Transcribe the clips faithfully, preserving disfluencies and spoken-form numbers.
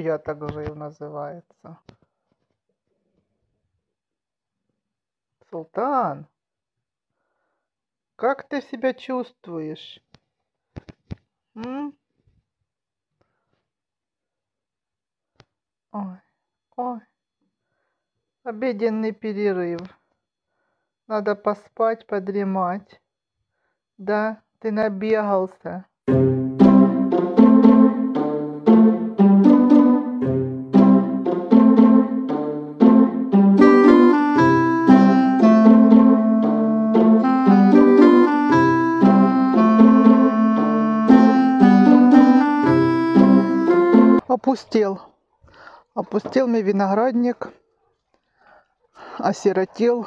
я так жив, называется. Султан, как ты себя чувствуешь? М? Ой, ой. Обеденный перерыв. Надо поспать, подремать. Да, ты набегался. Опустел. Опустел мой виноградник. Осиротел.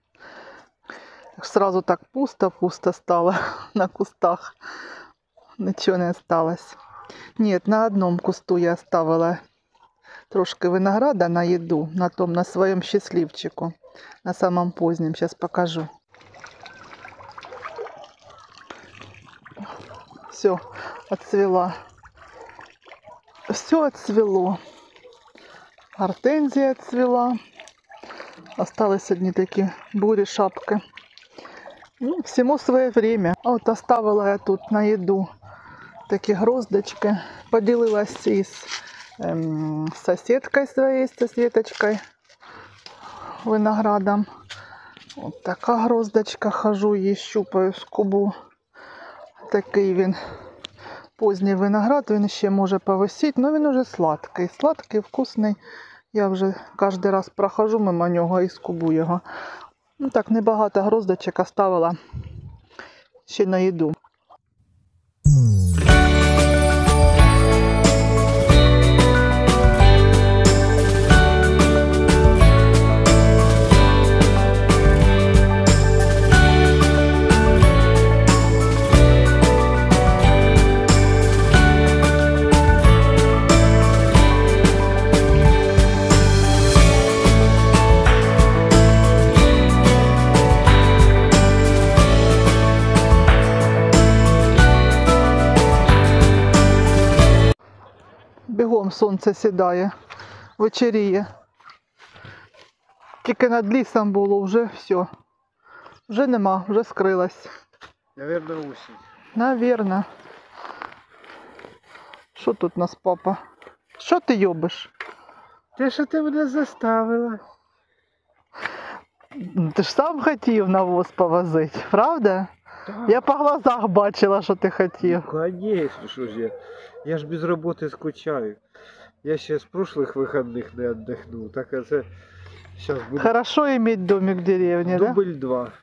Сразу так пусто-пусто стало на кустах. Ничего не осталось. Нет, на одном кусту я оставила трошки винограда на еду. На том, на своем счастливчику. На самом позднем. Сейчас покажу. Все, отцвела. Все отцвело. Гортензия отцвела. Осталось одни такие бури шапки. Ну, всему свое время. Вот оставила я тут на еду такие гроздочки. Поделилась и с эм, соседкой своей, со Светочкой, виноградом. Вот такая гроздочка. Хожу, її щупаю, скубу. Такий він поздній виноград, він ще може повисіти, але він уже сладкий. Сладкий, вкусний. Я вже кожен раз прохожу мимо нього і скубу його. Ну так, небагато гроздочок оставила ще на їду. Бігом сонце сідає, вечеріє. Тільки над лісом було, вже все. Вже нема, вже скрилась. Наверное, осінь. Наверно. Що тут у нас, папа? Що ти йобиш? Те, що ти мене заставила. Ти ж сам хотів навоз повозити, правда? Так. Я по глазах бачила, що ти хотів. Ну, конечно, що ж я. Я ж без роботи скучаю. Я ще з прошлых вихідних не віддихнув. Так а це зараз буде Хорошо иметь домик в деревне, да? дубль два.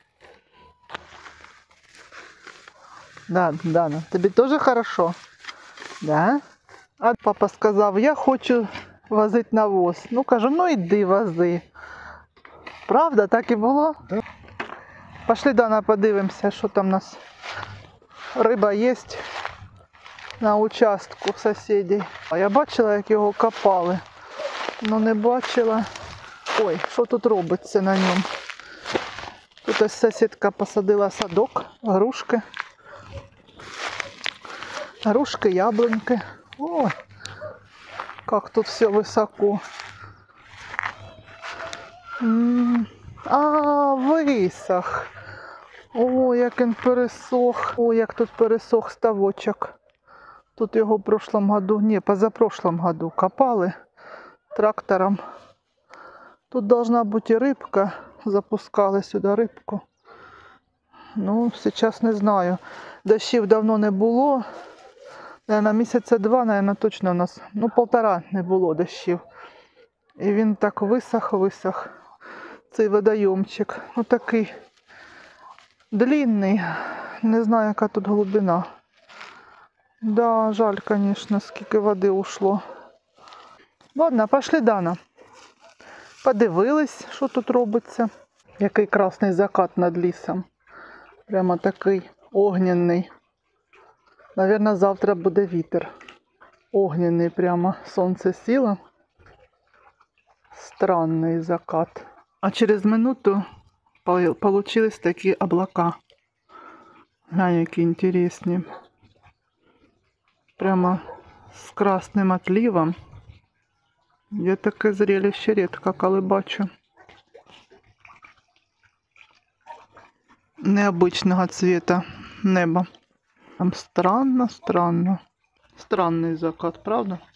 Да, Дана, тобі теж хорошо? Да? А папа сказав, я хочу возити навоз. Ну, кажу, ну іди вози. Правда, так і було? Да. Пошли, Дана, подивимося, що там у нас. Риба є на участку сусідів. А я бачила, як його копали. Ну, не бачила. Ой, що тут робиться на ньому? Тут ось сусідка посадила садок, грушки. Грушки, яблоньки. Ой, как тут все высоко. М-м-м. А, висох. О, як він пересох. О, як тут пересох ставочок. Тут його в прошлом году, ні, позапрошлом году копали трактором. Тут должна бути і рибка. Запускали сюди рибку. Ну, зараз не знаю. Дощів давно не було. На місяця два, наверное, точно у нас, ну, полтора не було дощів. І він так висох-висох, цей водойомчик. Ну, такий длинний. Не знаю, яка тут глибина. Да, жаль, звісно, скільки води ушло. Ладно, пошли, Дана. Подивились, що тут робиться. Який красний закат над лісом. Прямо такий огняний. Наверно, завтра буде вітер. Огняний прямо. Сонце сіло. Странний закат. А через минуту получились такі облака. Глянь, які інтересні. Прямо з красним отливом. Я таке зрелище рідко коли бачу. Необычного цвета небо. Там странно, странно. Странний закат, правда?